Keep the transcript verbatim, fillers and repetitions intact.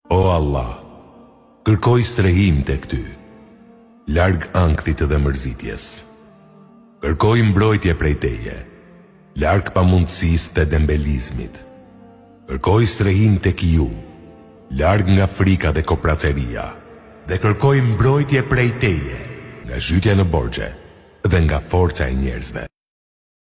O Allah, kërkoj strehim të këty, larg ankthit dhe mërzitjes. Kërkoj mbrojtje prej Teje, larg pamundësisë dhe dembelizmit. Kërkoj strehim tek ju, larg nga frika dhe kopraceria, dhe kërkoj mbrojtje prej Teje, nga zhytja në borxhe dhe nga forca e njerëzve.